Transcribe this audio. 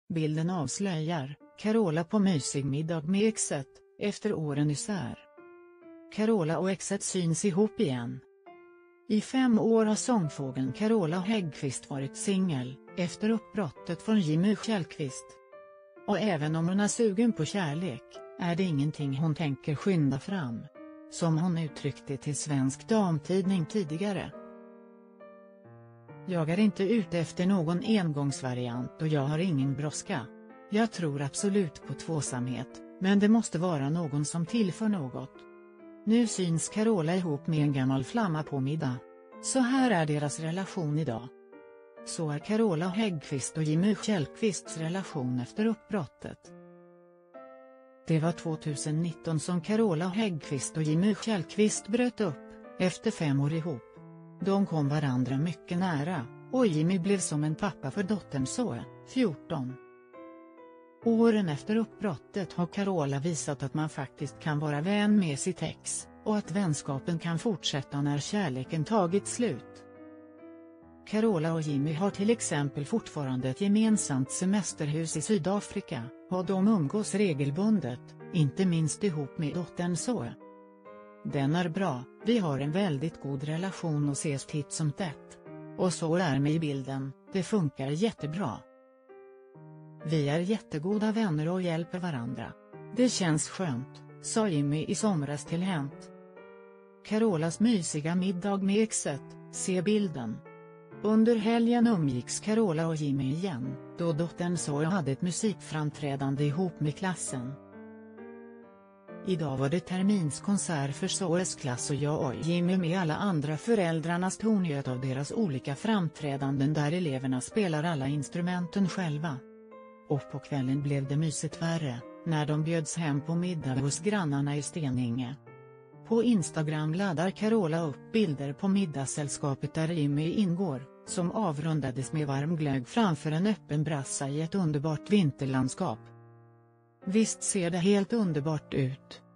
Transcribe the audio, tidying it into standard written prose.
Bilden avslöjar Carola på mysig middag med exet, efter åren isär. Carola och exet syns ihop igen. I 5 år har sångfågeln Carola Häggkvist varit singel, efter uppbrottet från Jimmy Källqvist. Och även om hon är sugen på kärlek, är det ingenting hon tänker skynda fram. Som hon uttryckte till Svensk Damtidning tidigare. Jag är inte ute efter någon engångsvariant och jag har ingen brådska. Jag tror absolut på tvåsamhet, men det måste vara någon som tillför något. Nu syns Carola ihop med en gammal flamma på middag. Så här är deras relation idag. Så är Carola Häggkvist och Jimmy Källqvists relation efter uppbrottet. Det var 2019 som Carola Häggkvist och Jimmy Källqvist bröt upp, efter 5 år ihop. De kom varandra mycket nära, och Jimmy blev som en pappa för dottern Zoe, 14. Åren efter uppbrottet har Carola visat att man faktiskt kan vara vän med sitt ex, och att vänskapen kan fortsätta när kärleken tagit slut. Carola och Jimmy har till exempel fortfarande ett gemensamt semesterhus i Sydafrika, och de umgås regelbundet, inte minst ihop med dottern Zoe. Den är bra, vi har en väldigt god relation och ses titt som tätt. Och så är med i bilden, det funkar jättebra. Vi är jättegoda vänner och hjälper varandra. Det känns skönt, sa Jimmy i somras till Hänt. Carolas mysiga middag med exet, se bilden. Under helgen umgicks Carola och Jimmy igen, då dottern Zoe hade ett musikframträdande ihop med klassen. Idag var det terminskonsert för Zoes klass och jag och Jimmy med alla andra föräldrarnas tongöt av deras olika framträdanden där eleverna spelar alla instrumenten själva. Och på kvällen blev det mysigt värre, när de bjöds hem på middag hos grannarna i Steninge. På Instagram laddar Carola upp bilder på middagssällskapet där Jimmy ingår, som avrundades med varm glögg framför en öppen brassa i ett underbart vinterlandskap. Visst ser det helt underbart ut.